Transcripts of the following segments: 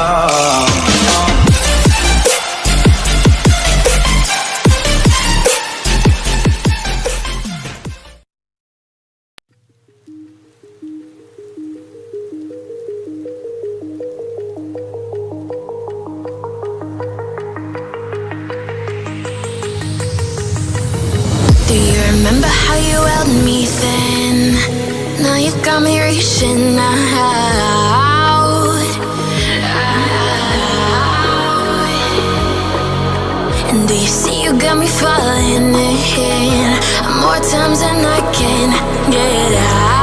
Do you remember how you held me then? Now you got me reaching out. And do you see you got me falling in more times than I can get out.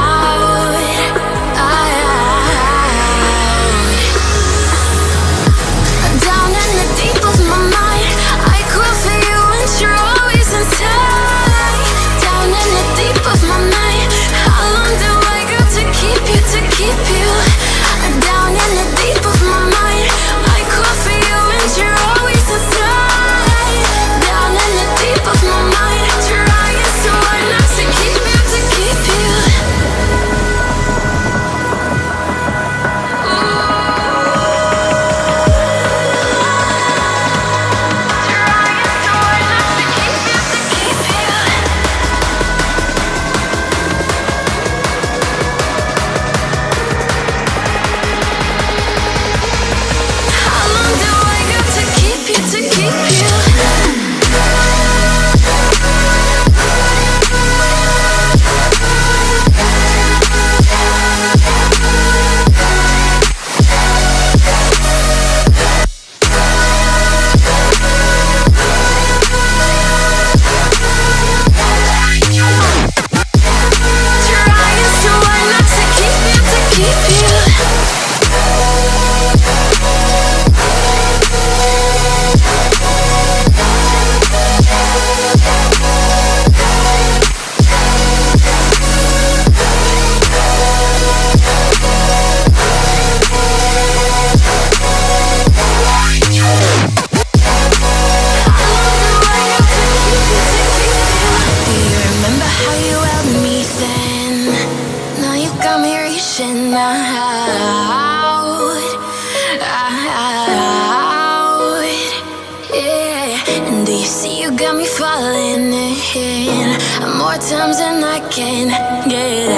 Down in the deep of my mind, I crawl for you and you're always inside. Down in the deep of my mind, how long do I got to keep you, to keep you? Down in the deep of my mind, I crawl for you and you're always inside. Down in the deep of my mind, trying so hard not to keep you, to keep you. And do you see you got me falling in more times than I can get